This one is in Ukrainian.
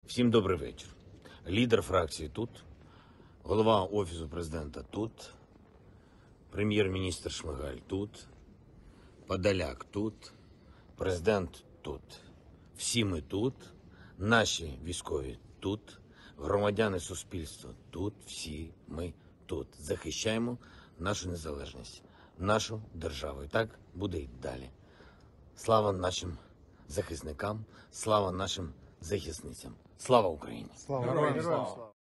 Всім добрий вечір. Лідер фракції тут, голова Офісу президента тут, прем'єр-міністр Шмигаль тут, Подоляк тут, президент тут. Всі ми тут, наші військові тут, громадяни суспільства тут, всі ми тут. Захищаємо нашу незалежність, нашу державу. І так буде й далі. Слава нашим захисникам, слава нашим захисницям. Слава Україні! Героям слава!